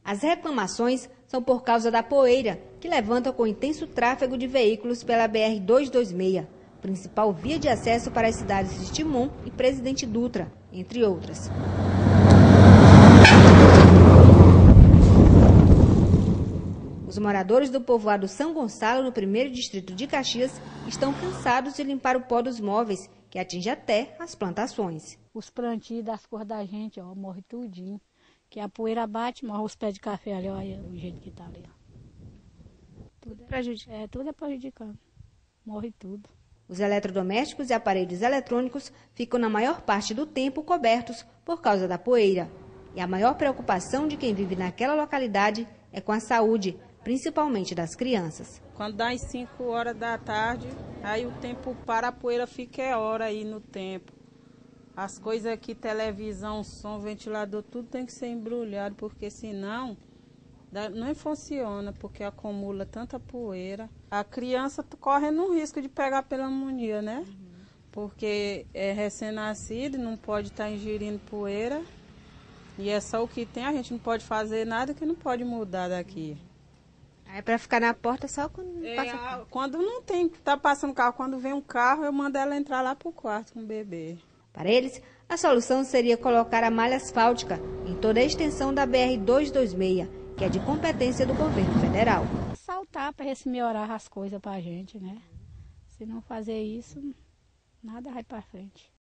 As reclamações são por causa da poeira, que levanta com intenso tráfego de veículos pela BR-226, principal via de acesso para as cidades de Timon e Presidente Dutra, entre outras. Os moradores do povoado São Gonçalo, no 1º distrito de Caxias, estão cansados de limpar o pó dos móveis, que atinge até as plantações. Os plantios das cores da gente, ó, morre tudinho. Que a poeira bate, morre os pés de café ali, olha o jeito que tá ali, ó. Tudo é prejudicando. Morre tudo. Os eletrodomésticos e aparelhos eletrônicos ficam na maior parte do tempo cobertos por causa da poeira. E a maior preocupação de quem vive naquela localidade é com a saúde, principalmente das crianças. Quando dá as 5 horas da tarde, aí o tempo para, a poeira fica hora aí no tempo. As coisas aqui, televisão, som, ventilador, tudo tem que ser embrulhado, porque senão não funciona, porque acumula tanta poeira. A criança corre no risco de pegar pneumonia, né? Porque é recém-nascido, não pode estar ingerindo poeira. E é só o que tem, a gente não pode fazer nada que não pode mudar daqui. É para ficar na porta só quando passa. Quando não tem, tá passando carro, quando vem um carro, eu mando ela entrar lá pro quarto com o bebê. Para eles, a solução seria colocar a malha asfáltica em toda a extensão da BR-226, que é de competência do governo federal. Saltar para se melhorar as coisas para a gente, né? Se não fazer isso, nada vai para frente.